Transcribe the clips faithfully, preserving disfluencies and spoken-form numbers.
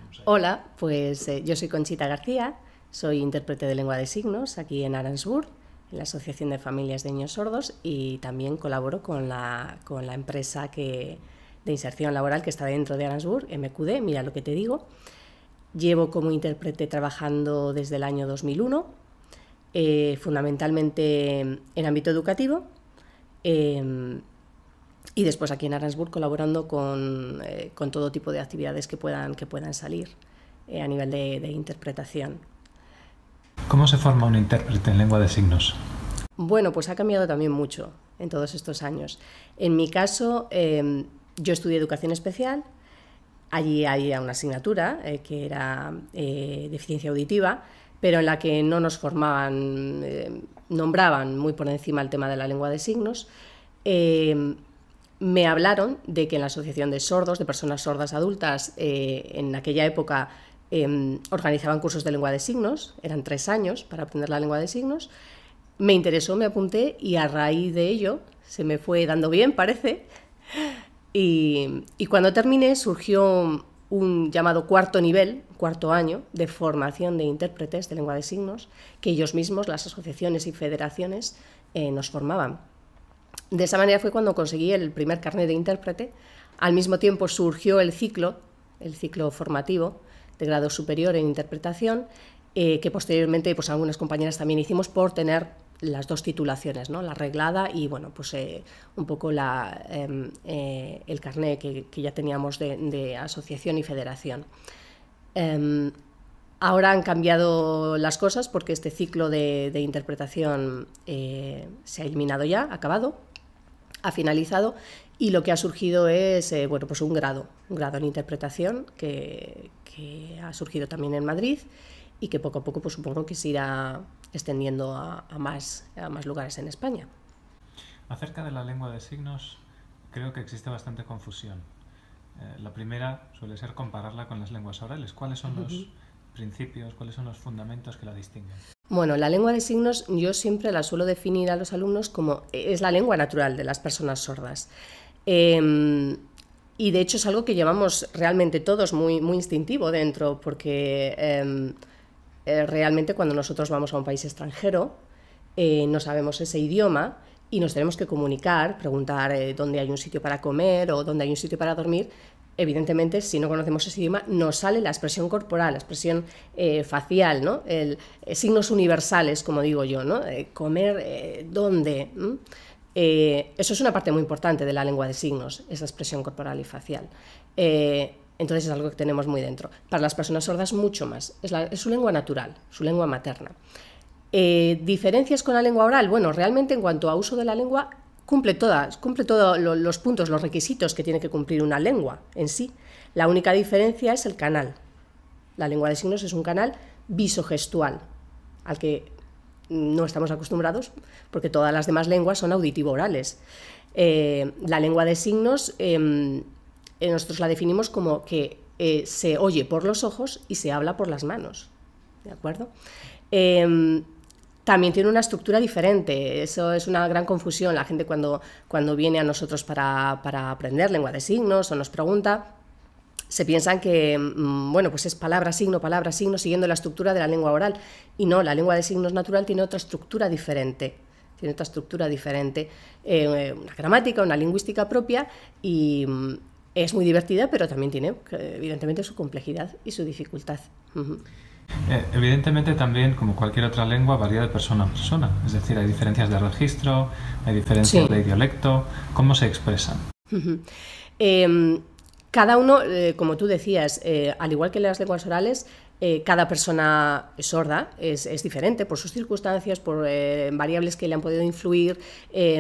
Hola, pues eh, yo soy Conchita García, soy intérprete de lengua de signos aquí en ARANS-B U R, en la Asociación de Familias de Niños Sordos, y también colaboro con la, con la empresa que, de inserción laboral que está dentro de ARANS-B U R, M Q D, mira lo que te digo. Llevo como intérprete trabajando desde el año dos mil uno, eh, fundamentalmente en ámbito educativo, eh, y después aquí en ARANS-B U R colaborando con, eh, con todo tipo de actividades que puedan, que puedan salir eh, a nivel de, de interpretación. ¿Cómo se forma un intérprete en lengua de signos? Bueno, pues ha cambiado también mucho en todos estos años. En mi caso, eh, yo estudié educación especial. Allí había una asignatura eh, que era eh, deficiencia auditiva, pero en la que no nos formaban, eh, nombraban muy por encima el tema de la lengua de signos. Eh, me hablaron de que en la Asociación de Sordos, de Personas Sordas Adultas, eh, en aquella época eh, organizaban cursos de lengua de signos, eran tres años para aprender la lengua de signos. Me interesó, me apunté y a raíz de ello se me fue dando bien, parece. Y, y cuando terminé surgió un llamado cuarto nivel, cuarto año, de formación de intérpretes de lengua de signos, que ellos mismos, las asociaciones y federaciones, eh, nos formaban. De esa manera fue cuando conseguí el primer carnet de intérprete. Al mismo tiempo surgió el ciclo, el ciclo formativo de grado superior en interpretación, eh, que posteriormente pues, algunas compañeras también hicimos por tener las dos titulaciones, ¿no? La reglada y bueno, pues eh, un poco la, eh, eh, el carné que, que ya teníamos de, de asociación y federación. Eh, ahora han cambiado las cosas porque este ciclo de, de interpretación eh, se ha eliminado ya, ha acabado, ha finalizado, y lo que ha surgido es eh, bueno, pues un grado, un grado en interpretación que, que ha surgido también en Madrid y que poco a poco pues supongo que se irá extendiendo a, a, más, a más lugares en España. Acerca de la lengua de signos, creo que existe bastante confusión. Eh, la primera suele ser compararla con las lenguas orales. ¿Cuáles son los uh-huh. principios, cuáles son los fundamentos que la distinguen? Bueno, la lengua de signos yo siempre la suelo definir a los alumnos como es la lengua natural de las personas sordas. Eh, y de hecho es algo que llevamos realmente todos muy, muy instintivo dentro, porque eh, eh, realmente cuando nosotros vamos a un país extranjero eh, no sabemos ese idioma y nos tenemos que comunicar, preguntar eh, dónde hay un sitio para comer o dónde hay un sitio para dormir. Evidentemente, si no conocemos ese idioma, nos sale la expresión corporal, la expresión eh, facial, ¿no? El, eh, signos universales, como digo yo, ¿no? Eh, comer, eh, ¿dónde? ¿Mm? Eh, eso es una parte muy importante de la lengua de signos, esa expresión corporal y facial. Eh, entonces es algo que tenemos muy dentro. Para las personas sordas, mucho más. Es, la, es su lengua natural, su lengua materna. Eh, ¿Diferencias con la lengua oral? Bueno, realmente en cuanto a uso de la lengua, cumple todas, cumple todos los puntos, los requisitos que tiene que cumplir una lengua en sí. La única diferencia es el canal. La lengua de signos es un canal visogestual, al que no estamos acostumbrados, porque todas las demás lenguas son auditivo-orales. Eh, la lengua de signos, eh, nosotros la definimos como que eh, se oye por los ojos y se habla por las manos, ¿de acuerdo? Eh, También tiene una estructura diferente, eso es una gran confusión. La gente cuando, cuando viene a nosotros para, para aprender lengua de signos o nos pregunta, se piensan que bueno, pues es palabra, signo, palabra, signo, siguiendo la estructura de la lengua oral. Y no, la lengua de signos natural tiene otra estructura diferente, tiene otra estructura diferente, eh, una gramática, una lingüística propia, y es muy divertida, pero también tiene evidentemente su complejidad y su dificultad. Uh-huh. Eh, evidentemente también, como cualquier otra lengua, varía de persona a persona. Es decir, hay diferencias de registro, hay diferencias sí. de dialecto. ¿Cómo se expresan? Uh-huh. eh, cada uno, eh, como tú decías, eh, al igual que las lenguas orales, eh, cada persona sorda es, es diferente por sus circunstancias, por eh, variables que le han podido influir. Eh,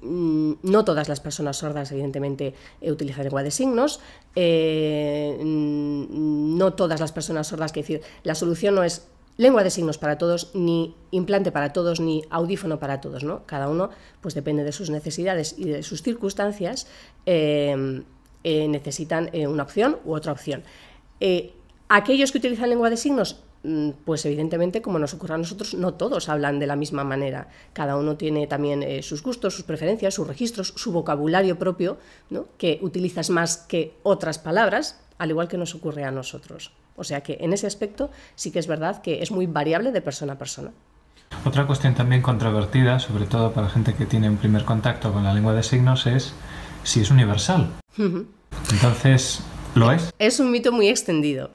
no todas las personas sordas, evidentemente, eh, utilizan lengua de signos. Eh, no todas las personas sordas, que decir, la solución no es lengua de signos para todos, ni implante para todos, ni audífono para todos, ¿no? Cada uno, pues depende de sus necesidades y de sus circunstancias, eh, eh, necesitan eh, una opción u otra opción. Eh, aquellos que utilizan lengua de signos, pues evidentemente, como nos ocurre a nosotros, no todos hablan de la misma manera. Cada uno tiene también eh, sus gustos, sus preferencias, sus registros, su vocabulario propio, ¿no? Que utilizas más que otras palabras. al igual que nos ocurre a nosotros. O sea que en ese aspecto sí que es verdad que es muy variable de persona a persona. Otra cuestión también controvertida, sobre todo para gente que tiene un primer contacto con la lengua de signos, es si es universal. Uh-huh. Entonces, ¿lo es? Es un mito muy extendido.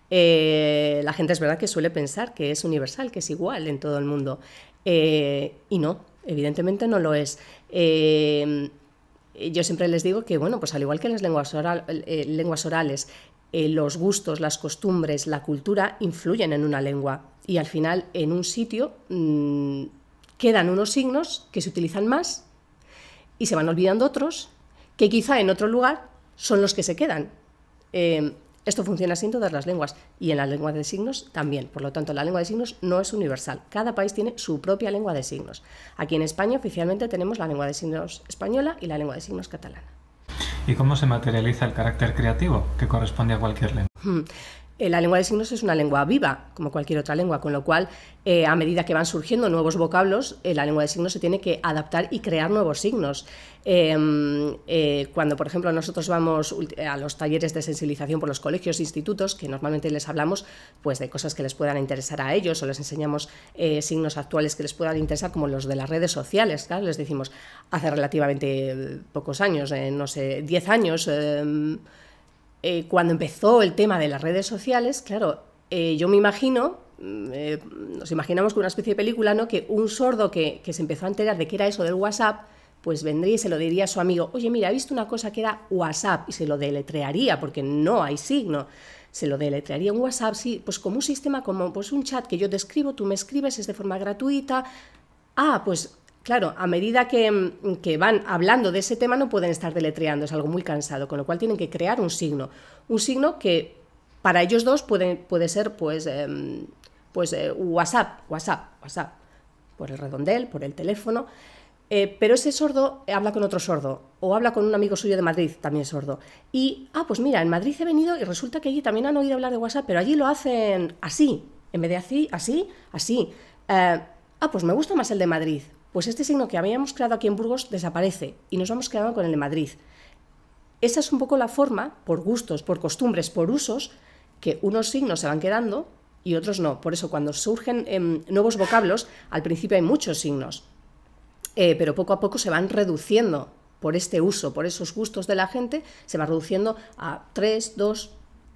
Eh, la gente es verdad que suele pensar que es universal, que es igual en todo el mundo. Eh, y no, evidentemente no lo es. Eh, yo siempre les digo que, bueno, pues al igual que las lenguas, oral, eh, lenguas orales, eh, los gustos, las costumbres, la cultura influyen en una lengua. Y al final, en un sitio mmm, quedan unos signos que se utilizan más y se van olvidando otros que quizá en otro lugar son los que se quedan. Eh, esto funciona así en todas las lenguas y en la lengua de signos también. Por lo tanto, la lengua de signos no es universal. Cada país tiene su propia lengua de signos. Aquí en España oficialmente tenemos la lengua de signos española y la lengua de signos catalana. ¿Y cómo se materializa el carácter creativo que corresponde a cualquier lengua? Hmm. La lengua de signos es una lengua viva, como cualquier otra lengua, con lo cual, eh, a medida que van surgiendo nuevos vocablos, eh, la lengua de signos se tiene que adaptar y crear nuevos signos. Eh, eh, cuando, por ejemplo, nosotros vamos a los talleres de sensibilización por los colegios e institutos, que normalmente les hablamos pues, de cosas que les puedan interesar a ellos, o les enseñamos eh, signos actuales que les puedan interesar, como los de las redes sociales, claro, les decimos, hace relativamente pocos años, eh, no sé, diez años... Eh, Eh, cuando empezó el tema de las redes sociales, claro, eh, yo me imagino, eh, nos imaginamos con una especie de película, ¿no? Que un sordo que, que se empezó a enterar de qué era eso del WhatsApp, pues vendría y se lo diría a su amigo, oye, mira, he visto una cosa que era WhatsApp, y se lo deletrearía, porque no hay signo, se lo deletrearía en WhatsApp, sí, pues como un sistema, como pues un chat que yo te escribo, tú me escribes, es de forma gratuita, ah, pues... Claro, a medida que, que van hablando de ese tema no pueden estar deletreando, es algo muy cansado, con lo cual tienen que crear un signo. Un signo que para ellos dos puede, puede ser pues, eh, pues eh, WhatsApp, WhatsApp, WhatsApp, por el redondel, por el teléfono, eh, pero ese sordo habla con otro sordo, o habla con un amigo suyo de Madrid, también sordo, y, ah, pues mira, en Madrid he venido y resulta que allí también han oído hablar de WhatsApp, pero allí lo hacen así, en vez de así, así, así. Eh, ah, pues me gusta más el de Madrid. Pues este signo que habíamos creado aquí en Burgos desaparece y nos vamos quedando con el de Madrid. Esa es un poco la forma, por gustos, por costumbres, por usos, que unos signos se van quedando y otros no. Por eso cuando surgen eh, nuevos vocablos, al principio hay muchos signos, eh, pero poco a poco se van reduciendo por este uso, por esos gustos de la gente, se va reduciendo a tres, dos,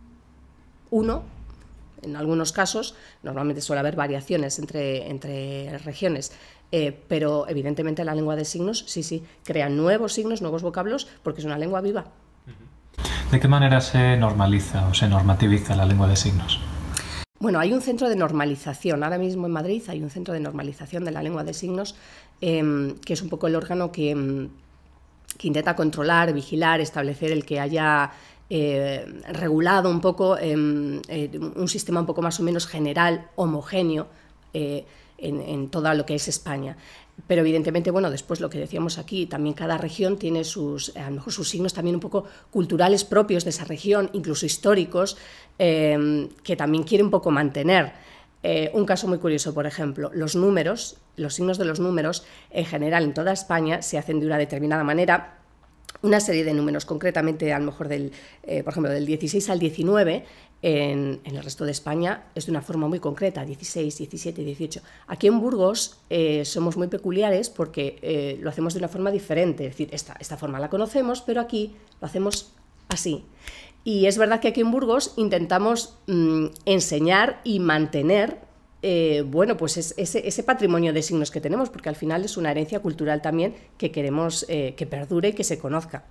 uno. En algunos casos, normalmente suele haber variaciones entre, entre regiones, eh, pero evidentemente la lengua de signos, sí, sí, crea nuevos signos, nuevos vocablos, porque es una lengua viva. ¿De qué manera se normaliza o se normativiza la lengua de signos? Bueno, hay un centro de normalización. Ahora mismo en Madrid hay un centro de normalización de la lengua de signos, eh, que es un poco el órgano que, que intenta controlar, vigilar, establecer el que haya... Eh, regulado un poco, eh, eh, un sistema un poco más o menos general, homogéneo, eh, en, en todo lo que es España. Pero evidentemente, bueno, después lo que decíamos aquí, también cada región tiene sus, a lo mejor sus signos también un poco culturales propios de esa región, incluso históricos, eh, que también quiere un poco mantener. Eh, un caso muy curioso, por ejemplo, los números, los signos de los números, en general en toda España se hacen de una determinada manera. Una serie de números, concretamente a lo mejor del, eh, por ejemplo, del dieciséis al diecinueve, en, en el resto de España es de una forma muy concreta, dieciséis, diecisiete, dieciocho. Aquí en Burgos eh, somos muy peculiares porque eh, lo hacemos de una forma diferente, es decir, esta, esta forma la conocemos, pero aquí lo hacemos así. Y es verdad que aquí en Burgos intentamos mmm, enseñar y mantener Eh, bueno, pues es ese, ese patrimonio de signos que tenemos, porque al final es una herencia cultural también que queremos eh, que perdure y que se conozca.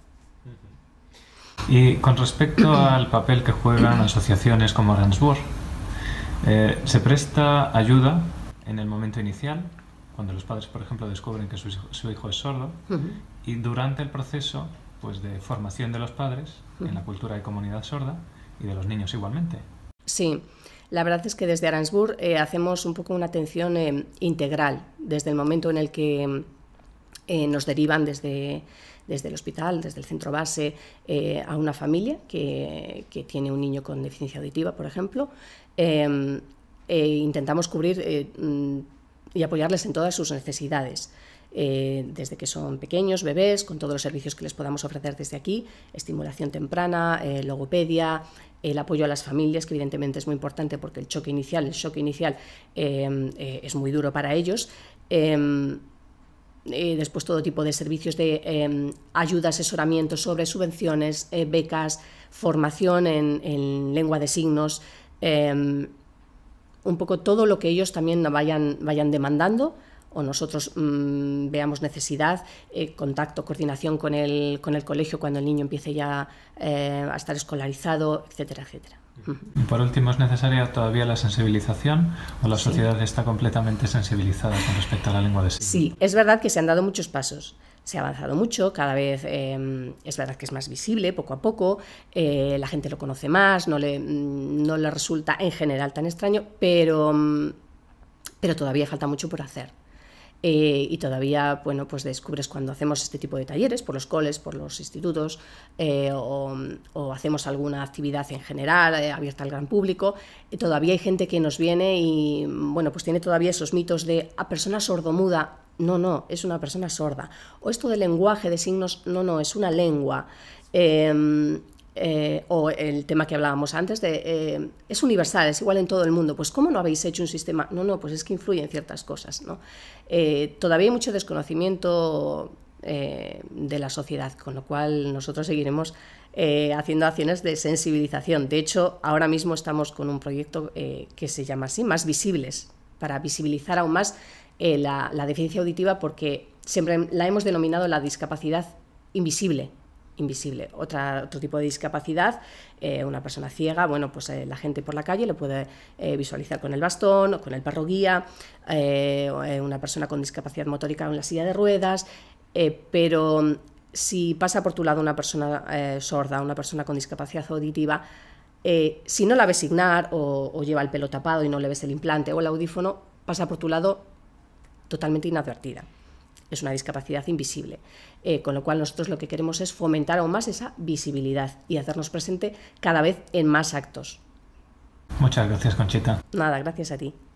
Y con respecto al papel que juegan asociaciones como ARANS-BUR, eh, ¿se presta ayuda en el momento inicial, cuando los padres, por ejemplo, descubren que su hijo, su hijo es sordo, uh-huh. y durante el proceso pues, de formación de los padres uh-huh. en la cultura de comunidad sorda y de los niños igualmente? Sí. La verdad es que desde ARANS-BUR eh, hacemos un poco una atención eh, integral, desde el momento en el que eh, nos derivan desde, desde el hospital, desde el centro base, eh, a una familia que, que tiene un niño con deficiencia auditiva, por ejemplo. Eh, eh, intentamos cubrir eh, y apoyarles en todas sus necesidades. eh, desde que son pequeños, bebés, con todos los servicios que les podamos ofrecer desde aquí, estimulación temprana, eh, logopedia, el apoyo a las familias, que evidentemente es muy importante porque el choque inicial, el shock inicial eh, eh, es muy duro para ellos. Eh, Eh, después todo tipo de servicios de eh, ayuda, asesoramiento sobre subvenciones, eh, becas, formación en, en lengua de signos, eh, un poco todo lo que ellos también vayan, vayan demandando o nosotros mmm, veamos necesidad, eh, contacto, coordinación con el, con el colegio cuando el niño empiece ya eh, a estar escolarizado, etcétera, etcétera. Y por último, ¿es necesaria todavía la sensibilización o la sociedad sí. está completamente sensibilizada con respecto a la lengua de signos? Sí, es verdad que se han dado muchos pasos, se ha avanzado mucho, cada vez eh, es verdad que es más visible poco a poco, eh, la gente lo conoce más, no le, no le resulta en general tan extraño, pero, pero todavía falta mucho por hacer. Eh, y todavía, bueno, pues descubres cuando hacemos este tipo de talleres, por los coles, por los institutos, eh, o, o hacemos alguna actividad en general, eh, abierta al gran público, eh, todavía hay gente que nos viene y, bueno, pues tiene todavía esos mitos de a persona sordomuda, no, no, es una persona sorda, o esto del lenguaje de signos, no, no, es una lengua, eh, Eh, o el tema que hablábamos antes de eh, es universal, es igual en todo el mundo, pues ¿cómo no habéis hecho un sistema? No, no, pues es que influye en ciertas cosas, ¿no? Eh, todavía hay mucho desconocimiento eh, de la sociedad, con lo cual nosotros seguiremos eh, haciendo acciones de sensibilización. De hecho, ahora mismo estamos con un proyecto eh, que se llama así, Más Visibles, para visibilizar aún más eh, la, la deficiencia auditiva, porque siempre la hemos denominado la discapacidad invisible. invisible. Otra, otro tipo de discapacidad, eh, una persona ciega, bueno, pues eh, la gente por la calle lo puede eh, visualizar con el bastón o con el perro guía, eh, una persona con discapacidad motórica en la silla de ruedas, eh, pero si pasa por tu lado una persona eh, sorda, una persona con discapacidad auditiva, eh, si no la ves signar o, o lleva el pelo tapado y no le ves el implante o el audífono, pasa por tu lado totalmente inadvertida. Es una discapacidad invisible, eh, con lo cual nosotros lo que queremos es fomentar aún más esa visibilidad y hacernos presente cada vez en más actos. Muchas gracias, Conchita. Nada, gracias a ti.